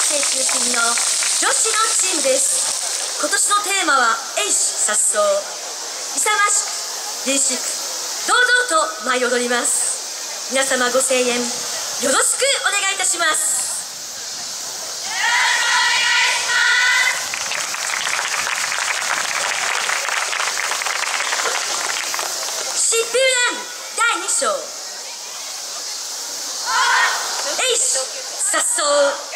生中心の女子のチームです。今年のテーマは英志颯爽、勇ましく凛々しく堂々と舞い踊ります。皆様ご声援よろしくお願いいたします。疾風連第2章、英志颯爽。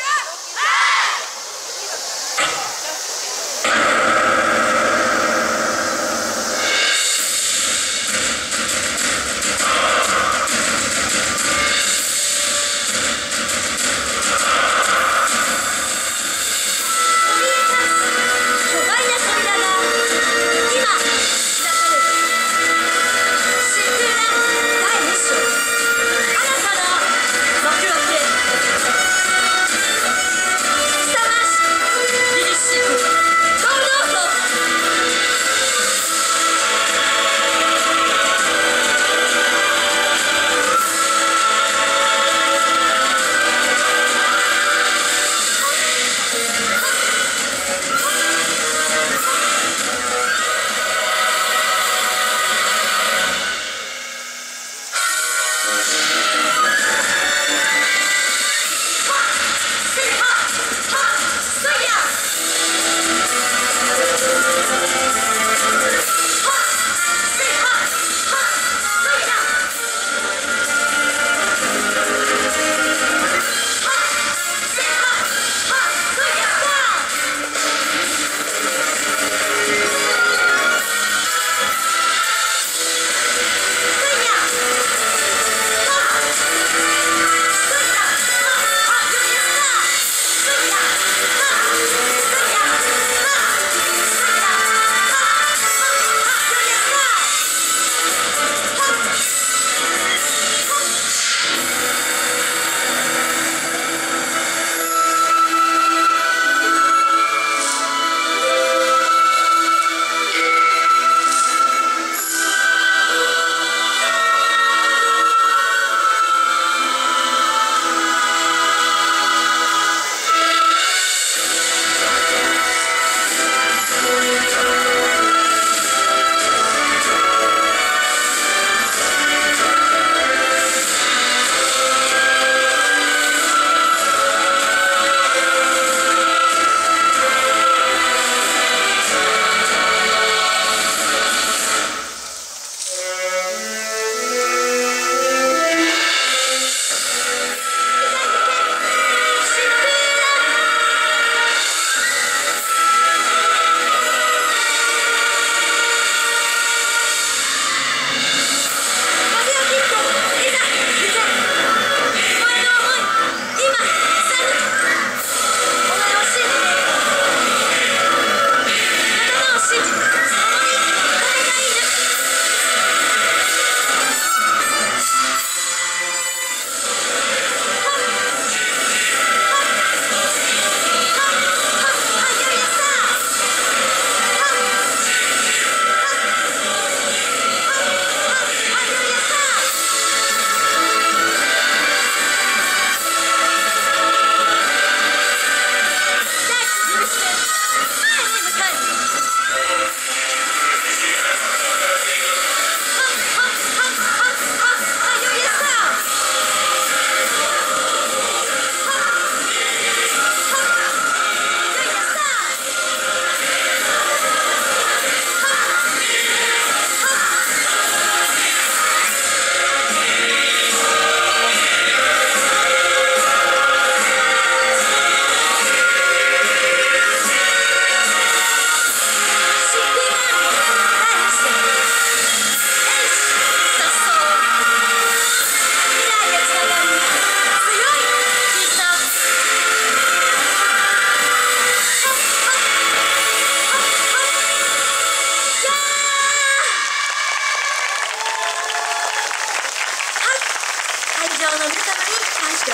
を込めて、レイ、ありがとうございま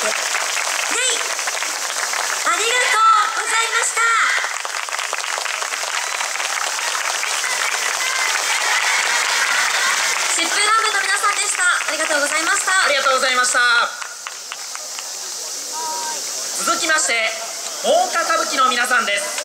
した。疾風ラーメンの皆さんでした。ありがとうございました。 ありがとうございました。 続きまして、大岡歌舞伎の皆さんです。